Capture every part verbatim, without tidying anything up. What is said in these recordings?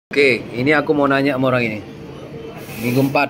Oke, ini aku mau nanya sama orang ini. Minggu empat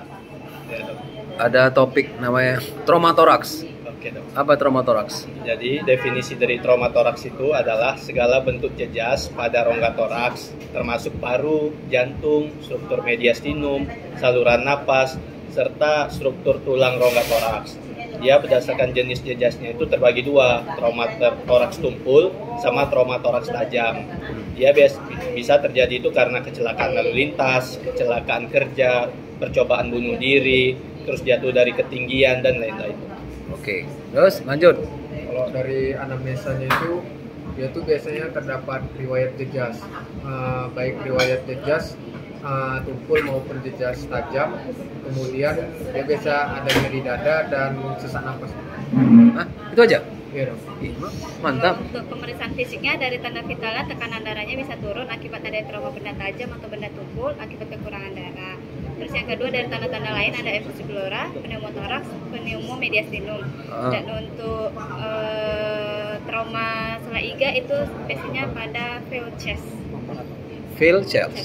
ada topik namanya traumatoraks. Oke, dok. Apa traumatoraks? Jadi definisi dari traumatoraks itu adalah segala bentuk jejas pada rongga toraks, termasuk paru, jantung, struktur mediastinum, saluran napas, serta struktur tulang rongga toraks. Dia berdasarkan jenis jejasnya itu terbagi dua, traumatoraks tumpul sama traumatoraks tajam. Dia bias, bisa terjadi itu karena kecelakaan lalu lintas, kecelakaan kerja, percobaan bunuh diri, terus jatuh dari ketinggian dan lain-lain. Oke, terus lanjut. Kalau dari anamnesanya itu, dia tuh biasanya terdapat riwayat jejas, uh, baik riwayat jejas uh, tumpul maupun jejas tajam. Kemudian dia biasa ada nyeri dada dan sesak napas. Hah? Itu aja? Iya dong. Ih, mantap. Untuk pemeriksaan fisiknya dari tanda vitalnya tekanan darahnya bisa turun akibat ada trauma benda tajam atau benda tumpul akibat kekurangan darah. Terus yang kedua dari tanda-tanda lain ada efusi pleura, pneumotoraks, pneumomediastinum. Uh. Dan untuk uh, trauma sela iga itu biasanya pada fail chest. Fail cells.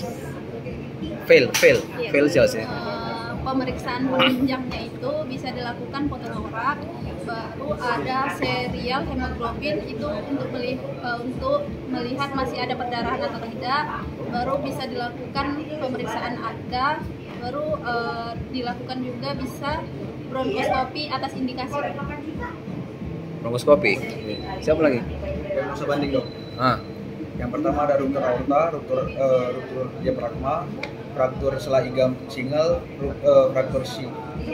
Fail, fail, Iya. fail cells ya. Uh, pemeriksaan penunjangnya itu bisa dilakukan fototorak, baru ada serial hemoglobin itu untuk melihat, uh, untuk melihat masih ada perdarahan atau tidak, baru bisa dilakukan pemeriksaan ada, baru uh, dilakukan juga bisa bronkoskopi atas indikasi. Bronkoskopi. Siapa lagi? Diagnosa banding dok. Ah, Yang pertama ada ruptur aorta, ruptur uh, ruptur diafragma, fraktur sela iga single, ru- uh, fraktur si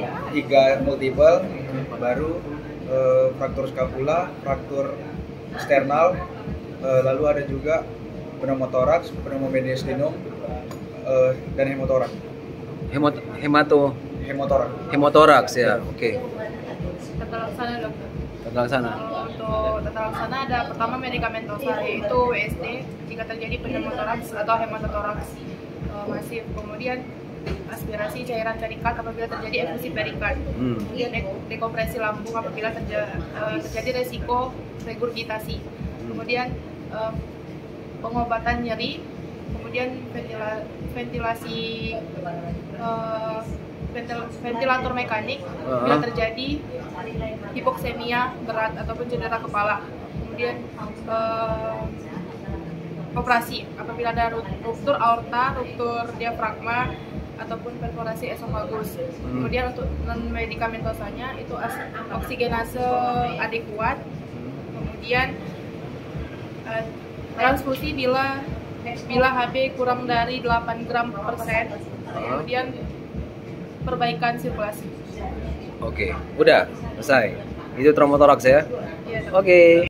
iga multiple, baru uh, fraktur scapula, fraktur sternal, uh, lalu ada juga pneumotoraks, pneumomediastinum, uh, dan hemotoraks. hemot hemato Hemotoraks. hemotoraks ya. Oke. Tata laksana dok. Tata laksana. Kalau untuk tata laksana ada pertama medikamentosa yaitu W S D jika terjadi pneumotoraks atau hematotoraks uh, masif. Kemudian aspirasi cairan perikat apabila terjadi efusi perikat. Hmm. Kemudian dek- dekompresi lambung apabila terja- uh, terjadi resiko regurgitasi. Kemudian uh, pengobatan nyeri. Kemudian ventila- ventilasi uh, ventil- ventilator mekanik bila Uh-huh. terjadi hipoksemia berat ataupun cedera kepala. Kemudian uh, operasi apabila ada ruptur aorta, ruptur diafragma ataupun perforasi esofagus. Kemudian untuk non medikamentosanya itu as- oksigenase adekuat. Kemudian uh, transfusi bila bila H B kurang dari delapan gram per persen. Kemudian perbaikan sirkulasi. Oke, udah selesai. Itu traumatoraks ya. Iya, dok. Oke.